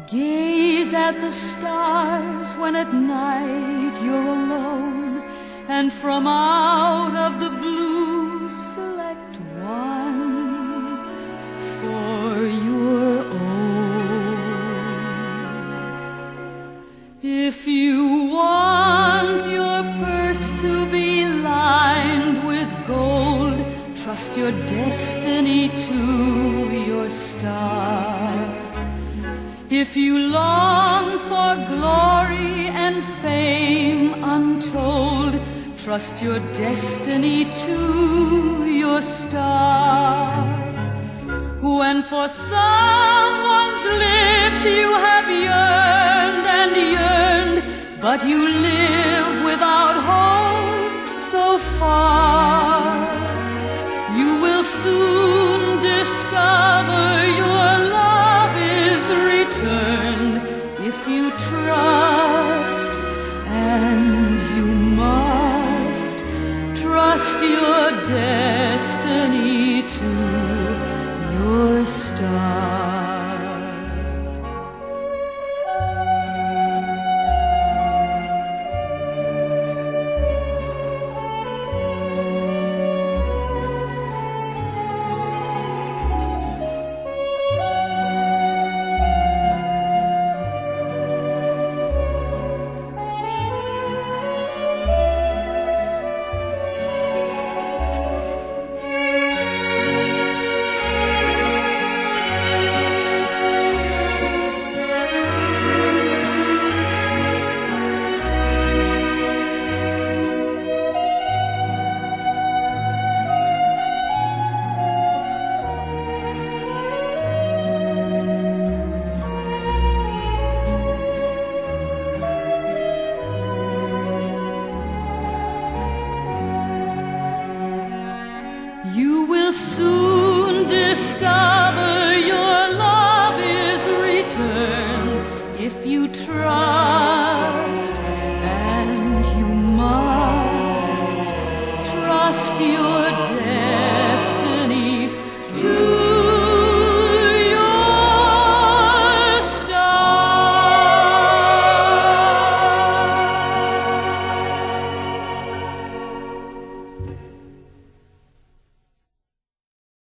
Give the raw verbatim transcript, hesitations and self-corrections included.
Gaze at the stars when at night you're alone, and from out of the blue select one for your own. If you want your purse to be lined with gold, trust your destiny to your star. If you long for glory and fame untold, trust your destiny to your star. When for someone's lips you have yearned and yearned, but you live without hope so far, you will soon discover your love is returned if you trust, and you must trust your destiny to your star. If you try